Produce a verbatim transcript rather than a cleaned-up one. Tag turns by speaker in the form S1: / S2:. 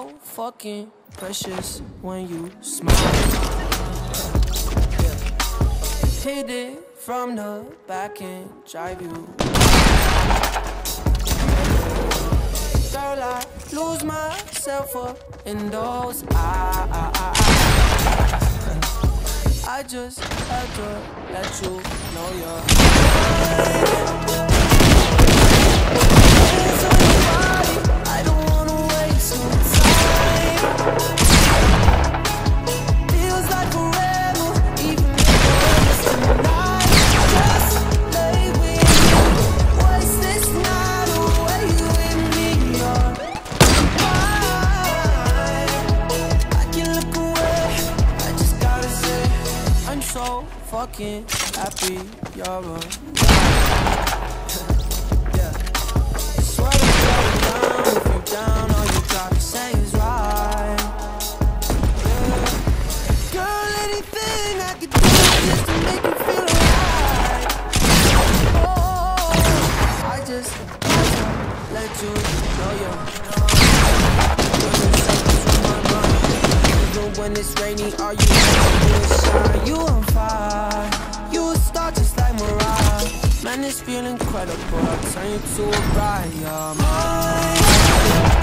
S1: so fucking precious when you smile. Yeah. Hit it from the back and drive you. Girl, I lose myself up in those eyes. I just had to let you know you're hands on your body. I don't wanna waste no time. Feels like forever, even if it's tonight. Just lay with me, waste this night away with me. You're mine. I can look away, I just gotta say I'm so fucking happy you're around. Yeah. Swear to God, down if you're down, all you gotta say is right. Yeah. Girl, anything I could do just to make you feel alright. Oh, I just had to let you know you're when it's rainy, are you ready to shine? You on fire, you a star just like Mariah. Man, this feel incredible, I'll turn you to a bride, you're mine.